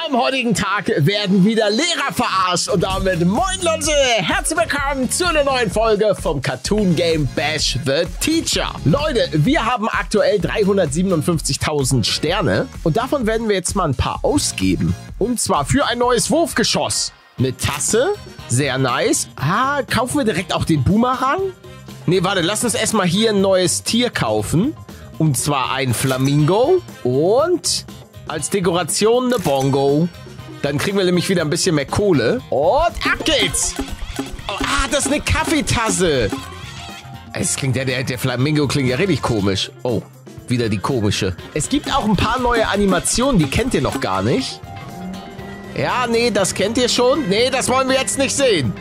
Am heutigen Tag werden wieder Lehrer verarscht und damit moin Leute, herzlich willkommen zu einer neuen Folge vom Cartoon Game Bash the Teacher. Leute, wir haben aktuell 357.000 Sterne und davon werden wir jetzt mal ein paar ausgeben. Und zwar für ein neues Wurfgeschoss. Eine Tasse, sehr nice. Kaufen wir direkt auch den Boomerang? Ne, warte, lass uns erstmal hier ein neues Tier kaufen. Und zwar ein Flamingo und als Dekoration eine Bongo. Dann kriegen wir nämlich wieder ein bisschen mehr Kohle. Und ab geht's! Oh, das ist eine Kaffeetasse. Es klingt der Flamingo klingt ja richtig komisch. Oh, wieder die komische. Es gibt auch ein paar neue Animationen, die kennt ihr noch gar nicht. Ja, nee, das kennt ihr schon. Nee, das wollen wir jetzt nicht sehen.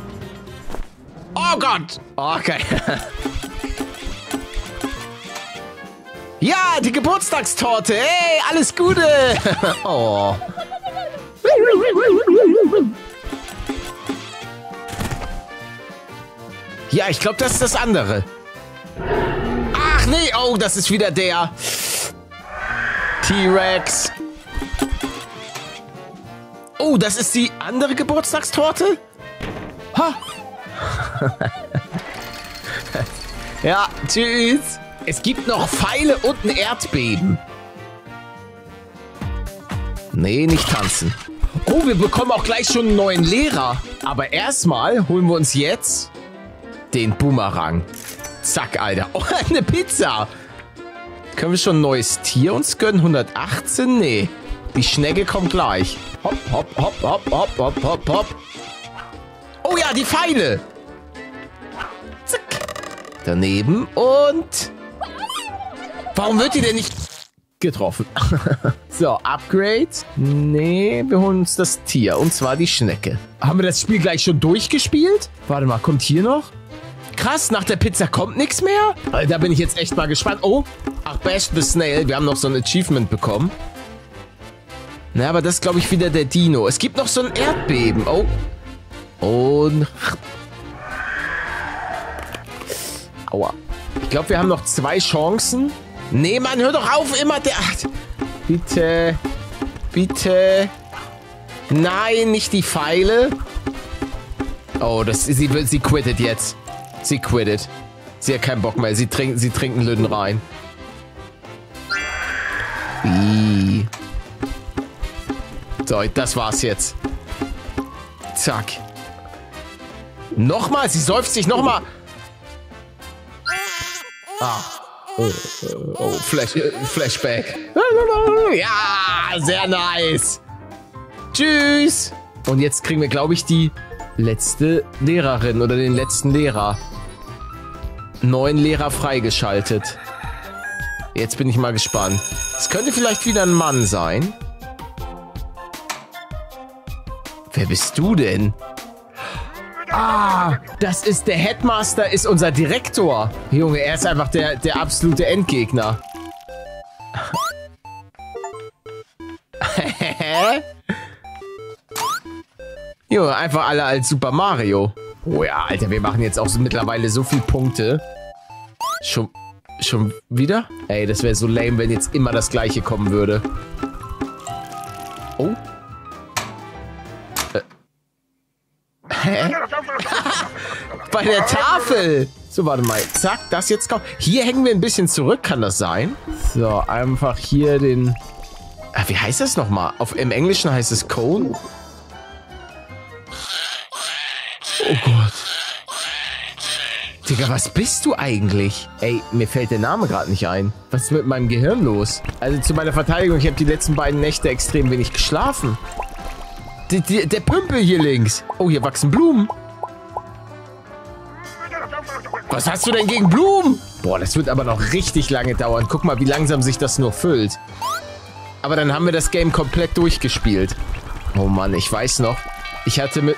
Oh Gott. Okay. Ja, die Geburtstagstorte. Hey, alles Gute. Oh. Ja, ich glaube, das ist das andere. Ach nee, oh, das ist wieder der T-Rex. Oh, das ist die andere Geburtstagstorte? Ha. Ja, tschüss. Es gibt noch Pfeile und ein Erdbeben. Nee, nicht tanzen. Oh, wir bekommen auch gleich schon einen neuen Lehrer. Aber erstmal holen wir uns jetzt den Boomerang. Zack, Alter. Oh, eine Pizza. Können wir schon ein neues Tier uns gönnen? 118? Nee. Die Schnecke kommt gleich. Hopp, hopp, hopp, hopp, hopp, hopp, hopp, hopp. Oh ja, die Pfeile. Zack. Daneben und... Warum wird die denn nicht getroffen? So, Upgrade. Nee, wir holen uns das Tier. Und zwar die Schnecke. Haben wir das Spiel gleich schon durchgespielt? Warte mal, kommt hier noch? Krass, nach der Pizza kommt nichts mehr? Da bin ich jetzt echt mal gespannt. Oh, ach, Bash the Snail. Wir haben noch so ein Achievement bekommen. Na, aber das ist, glaube ich, wieder der Dino. Es gibt noch so ein Erdbeben. Oh. Und... Aua. Ich glaube, wir haben noch 2 Chancen. Nee, Mann, hör doch auf, immer der... Bitte. Bitte. Nein, nicht die Pfeile. Oh, sie quittet jetzt. Sie quittet. Sie hat keinen Bock mehr. Sie trinken Lüden rein. So, das war's jetzt. Zack. Nochmal, sie seufzt sich nochmal. Oh, Flashback. Ja, sehr nice. Tschüss. Und jetzt kriegen wir, glaube ich, die letzte Lehrerin oder den letzten Lehrer. 9 Lehrer freigeschaltet. Jetzt bin ich mal gespannt. Es könnte vielleicht wieder ein Mann sein. Wer bist du denn? Das ist der Headmaster, ist unser Direktor. Junge, er ist einfach der absolute Endgegner. Junge, einfach alle als Super Mario. Oh ja, Alter, wir machen jetzt auch mittlerweile so viele Punkte. Schon wieder? Ey, das wäre so lame, wenn jetzt immer das Gleiche kommen würde. Oh. Bei der Tafel. So, warte mal. Zack, das jetzt kommt. Hier hängen wir ein bisschen zurück, kann das sein? So, einfach hier den... wie heißt das nochmal? Im Englischen heißt es Cone. Oh Gott. Digga, was bist du eigentlich? Ey, mir fällt der Name gerade nicht ein. Was ist mit meinem Gehirn los? Also zu meiner Verteidigung, ich habe die letzten beiden Nächte extrem wenig geschlafen. Der Pümpel hier links. Oh, hier wachsen Blumen. Was hast du denn gegen Blumen? Boah, das wird aber noch richtig lange dauern. Guck mal, wie langsam sich das nur füllt. Aber dann haben wir das Game komplett durchgespielt. Oh Mann, ich weiß noch. Ich hatte mit...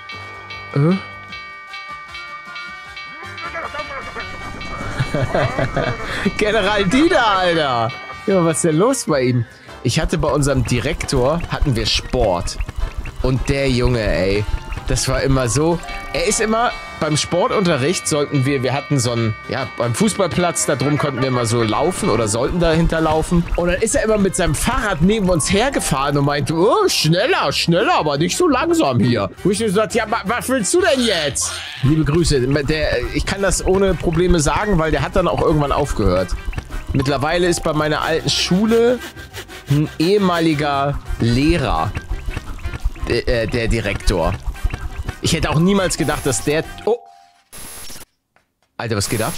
General Dieter, Alter. Ja, was ist denn los bei ihm? Ich hatte bei unserem Direktor, hatten wir Sport. Und der Junge, ey, Das war immer so. Er ist immer beim Sportunterricht wir hatten so einen, ja, beim Fußballplatz, da drum konnten wir immer so laufen oder sollten dahinter laufen. Und dann ist er immer mit seinem Fahrrad neben uns hergefahren und meinte, oh, schneller, aber nicht so langsam hier. Wo ich mir so dachte, ja, was willst du denn jetzt? Liebe Grüße. Ich kann das ohne Probleme sagen, weil der hat dann auch irgendwann aufgehört. Mittlerweile ist bei meiner alten Schule ein ehemaliger Lehrer der Direktor. Ich hätte auch niemals gedacht, dass der... Oh! Alter, was geht ab?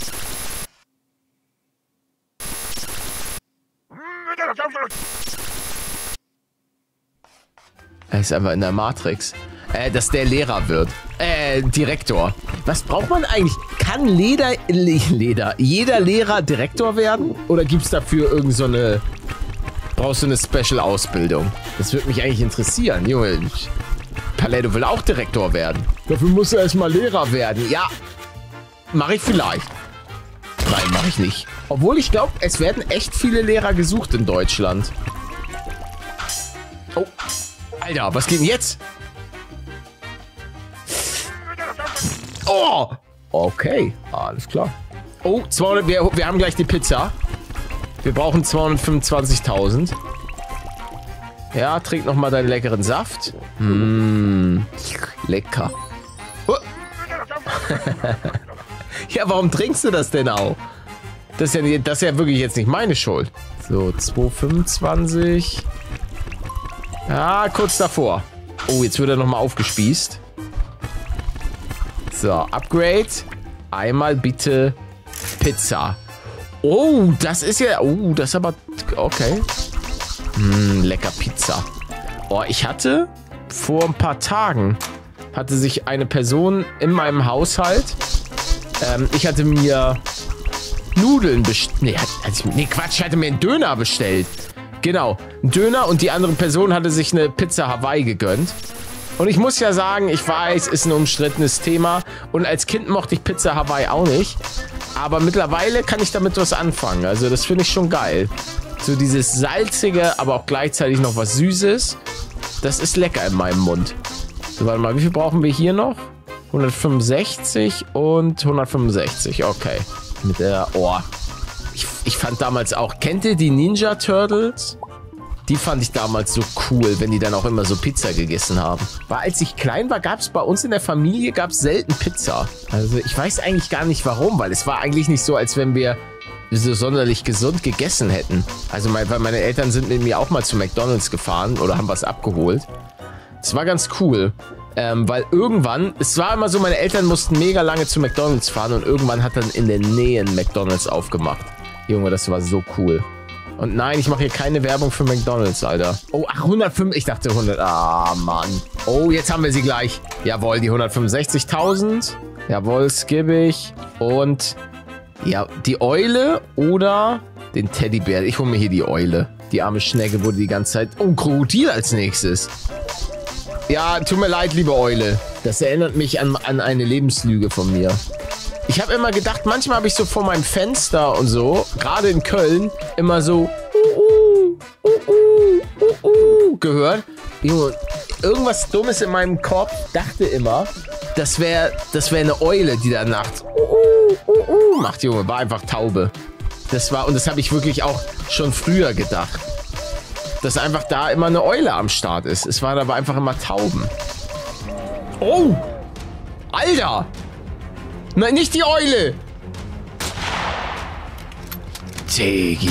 Er ist einfach in der Matrix. Dass der Lehrer wird. Direktor. Was braucht man eigentlich? Kann jeder Lehrer Direktor werden? Oder gibt es dafür irgend so eine... Brauchst du eine Special-Ausbildung? Das würde mich eigentlich interessieren. Junge, Paletto will auch Direktor werden. Dafür muss er erstmal Lehrer werden. Ja, mache ich vielleicht. Nein, mache ich nicht. Obwohl ich glaube, es werden echt viele Lehrer gesucht in Deutschland. Oh, Alter, was geht denn jetzt? Oh, okay, alles klar. Oh, 200, wir haben gleich die Pizza. Wir brauchen 225.000. Ja, trink noch mal deinen leckeren Saft. Lecker. Oh. Ja, warum trinkst du das denn auch? Das ist ja wirklich jetzt nicht meine Schuld. So, 225. Ja, kurz davor. Oh, jetzt wird er noch mal aufgespießt. So, Upgrade. Einmal bitte Pizza. Oh, das ist ja... Oh, das ist aber... Okay. Lecker Pizza. Oh, ich hatte vor ein paar Tagen hatte sich eine Person in meinem Haushalt, ich hatte mir Nudeln bestellt. Nee, Quatsch, ich hatte mir einen Döner bestellt. Genau, einen Döner und die andere Person hatte sich eine Pizza Hawaii gegönnt. Und ich muss ja sagen, ich weiß, ist ein umstrittenes Thema und als Kind mochte ich Pizza Hawaii auch nicht. Aber mittlerweile kann ich damit was anfangen. Also das finde ich schon geil. So dieses salzige, aber auch gleichzeitig noch was Süßes. Das ist lecker in meinem Mund. So, warte mal, wie viel brauchen wir hier noch? 165 und 165, okay. Mit der... Oh. Ich fand damals auch... Kennt ihr die Ninja Turtles? Die fand ich damals so cool, wenn die dann auch immer so Pizza gegessen haben. Weil als ich klein war, gab es bei uns in der Familie selten Pizza. Also ich weiß eigentlich gar nicht warum, weil es war eigentlich nicht so, als wenn wir so sonderlich gesund gegessen hätten. Also weil meine Eltern sind mit mir auch mal zu McDonald's gefahren oder haben was abgeholt. Das war ganz cool, weil irgendwann, es war immer so, meine Eltern mussten mega lange zu McDonald's fahren und irgendwann hat dann in der Nähe ein McDonald's aufgemacht. Junge, das war so cool. Und nein, ich mache hier keine Werbung für McDonald's, Alter. Oh, ach, 105, ich dachte 100, ah, Mann. Oh, jetzt haben wir sie gleich. Jawohl, die 165.000. Jawohl, skippig. Und, ja, die Eule oder den Teddybär. Ich hole mir hier die Eule. Die arme Schnecke wurde die ganze Zeit... Oh, ein Krokodil als nächstes. Ja, tut mir leid, liebe Eule. Das erinnert mich an eine Lebenslüge von mir. Ich habe immer gedacht, manchmal habe ich so vor meinem Fenster und so, gerade in Köln, immer so gehört. Junge, irgendwas Dummes in meinem Kopf dachte immer, das wäre eine Eule, die da nachts macht, Junge, war einfach Taube. Und das habe ich wirklich auch schon früher gedacht. Dass einfach da immer eine Eule am Start ist. Es waren aber einfach immer Tauben. Oh! Alter! Nein, nicht die Eule! Tegi.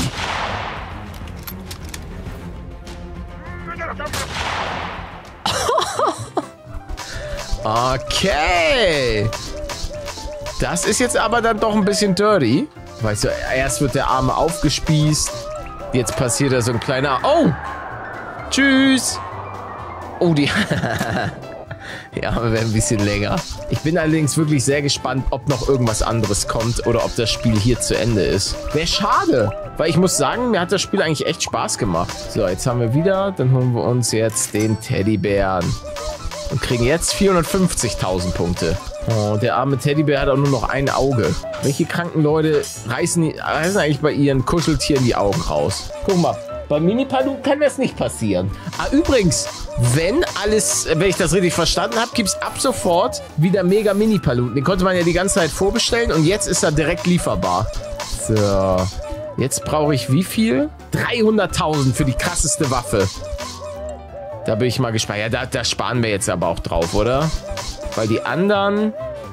Okay. Das ist jetzt aber dann doch ein bisschen dirty. Weißt du, erst wird der Arme aufgespießt. Jetzt passiert da so ein kleiner... Oh! Tschüss! Oh, die... Ja, wir werden ein bisschen länger. Ich bin allerdings wirklich sehr gespannt, ob noch irgendwas anderes kommt oder ob das Spiel hier zu Ende ist. Wäre schade, weil ich muss sagen, mir hat das Spiel eigentlich echt Spaß gemacht. So, jetzt haben wir wieder, dann holen wir uns jetzt den Teddybären und kriegen jetzt 450.000 Punkte. Oh, der arme Teddybär hat auch nur noch ein Auge. Welche kranken Leute reißen eigentlich bei ihren Kuscheltieren die Augen raus? Guck mal, bei Mini-Palu kann das nicht passieren. Ah, übrigens, wenn ich das richtig verstanden habe, gibt es ab sofort wieder Mega Mini-Paluten. Den konnte man ja die ganze Zeit vorbestellen und jetzt ist er direkt lieferbar. So. Jetzt brauche ich wie viel? 300.000 für die krasseste Waffe. Da bin ich mal gespannt. Ja, da sparen wir jetzt aber auch drauf, oder? Weil die anderen...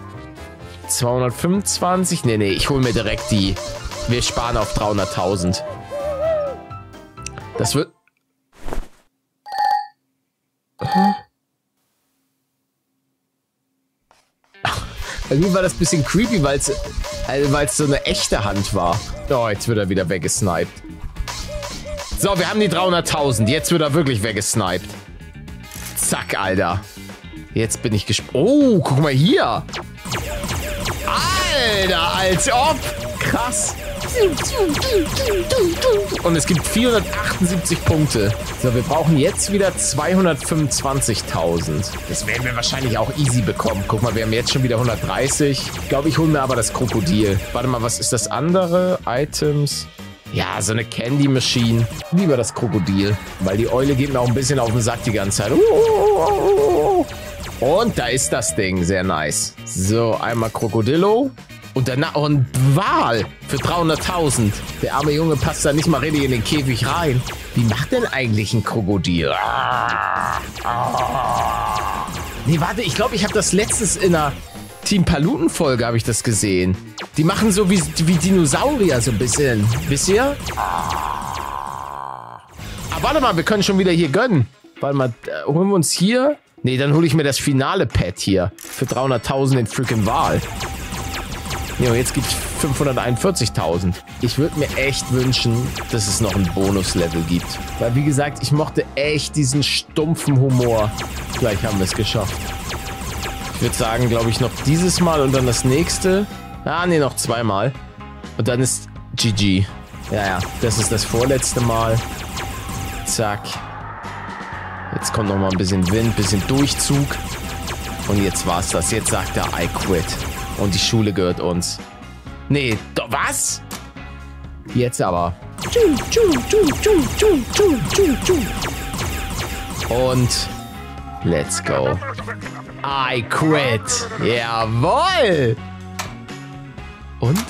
225? Nee, ich hole mir direkt die. Wir sparen auf 300.000. Das wird... Irgendwie war das ein bisschen creepy, weil es so eine echte Hand war. Oh, jetzt wird er wieder weggesniped. So, wir haben die 300.000. Jetzt wird er wirklich weggesniped. Zack, Alter. Jetzt bin ich gespannt. Oh, guck mal hier. Alter, als ob. Krass. Und es gibt 478 Punkte. So, wir brauchen jetzt wieder 225.000. Das werden wir wahrscheinlich auch easy bekommen. Guck mal, wir haben jetzt schon wieder 130. Ich glaube, ich hole mir aber das Krokodil. Warte mal, was ist das andere? Items. Ja, so eine Candy Machine. Lieber das Krokodil. Weil die Eule geht mir auch ein bisschen auf den Sack die ganze Zeit. Und da ist das Ding. Sehr nice. So, einmal Krokodillo. Und danach auch ein Wal für 300.000. Der arme Junge passt da nicht mal richtig in den Käfig rein. Wie macht denn eigentlich ein Krokodil? Nee, warte, ich glaube, ich habe das letztes in einer Team Paluten-Folge habe ich das gesehen. Die machen so wie Dinosaurier so ein bisschen. Wisst ihr? Aber warte mal, wir können schon wieder hier gönnen. Warte mal, holen wir uns hier... Nee, dann hole ich mir das finale Pad hier. Für 300.000 den freaking Wal. Ja, und jetzt gibt es 541.000. Ich würde mir echt wünschen, dass es noch ein Bonuslevel gibt. Weil, wie gesagt, ich mochte echt diesen stumpfen Humor. Gleich haben wir es geschafft. Ich würde sagen, glaube ich, noch dieses Mal und dann das nächste. Ah, nee, noch zweimal. Und dann ist GG. Ja, das ist das vorletzte Mal. Zack. Jetzt kommt noch mal ein bisschen Wind, ein bisschen Durchzug. Und jetzt war's das. Jetzt sagt er, I quit. Und die Schule gehört uns. Nee, was? Jetzt aber. Und let's go. I quit. Jawohl. Und?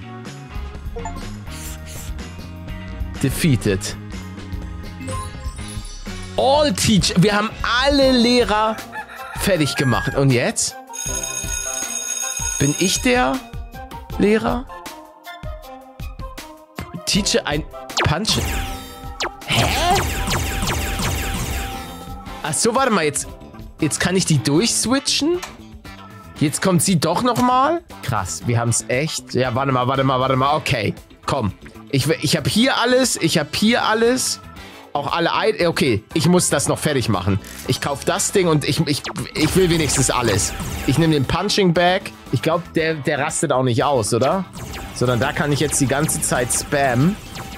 Defeated. All Teach. Wir haben alle Lehrer fertig gemacht. Und jetzt? Bin ich der Lehrer? Teache ein Punch. Hä? Ach so, warte mal. Jetzt kann ich die durchswitchen? Jetzt kommt sie doch noch mal? Krass, wir haben es echt. Ja, warte mal. Okay, komm. Ich habe hier alles. Auch alle... Okay, ich muss das noch fertig machen. Ich kaufe das Ding und ich will wenigstens alles. Ich nehme den Punching Bag. Ich glaube, der rastet auch nicht aus, oder? Sondern da kann ich jetzt die ganze Zeit spammen.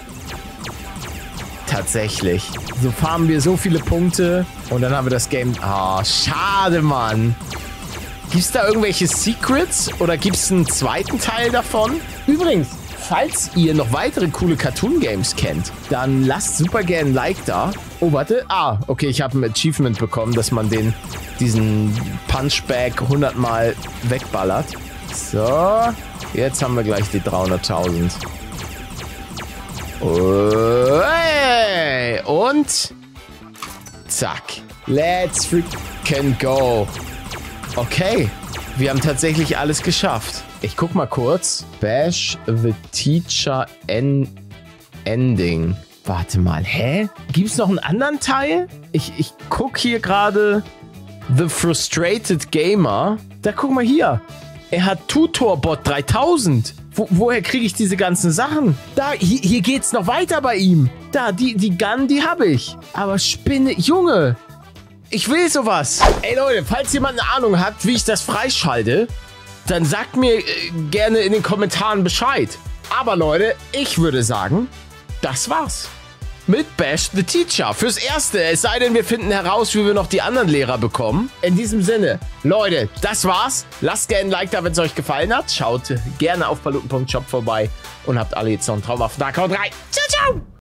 Tatsächlich. So farmen wir so viele Punkte. Und dann haben wir das Game... Oh, schade, Mann. Gibt es da irgendwelche Secrets? Oder gibt es einen zweiten Teil davon? Übrigens... Falls ihr noch weitere coole Cartoon-Games kennt, dann lasst super gerne ein Like da. Oh, warte. Ah, okay, ich habe ein Achievement bekommen, dass man diesen Punchbag 100 Mal wegballert. So, jetzt haben wir gleich die 300.000. Oh, hey. Und zack. Let's freaking go. Okay, wir haben tatsächlich alles geschafft. Ich guck mal kurz. Bash the Teacher Ending. Warte mal, hä? Gibt's noch einen anderen Teil? Ich guck hier gerade The Frustrated Gamer. Da guck mal hier. Er hat Tutorbot 3000. Woher kriege ich diese ganzen Sachen? Da, hier geht's noch weiter bei ihm. Da, die Gun, die habe ich. Aber Spinne, Junge. Ich will sowas. Ey Leute, falls jemand eine Ahnung hat, wie ich das freischalte, dann sagt mir gerne in den Kommentaren Bescheid. Aber Leute, ich würde sagen, das war's. Mit Bash the Teacher. Fürs Erste, es sei denn, wir finden heraus, wie wir noch die anderen Lehrer bekommen. In diesem Sinne, Leute, das war's. Lasst gerne ein Like da, wenn es euch gefallen hat. Schaut gerne auf paluten.shop vorbei und habt alle jetzt noch einen traumhaften Tag. Haut rein. Ciao, ciao.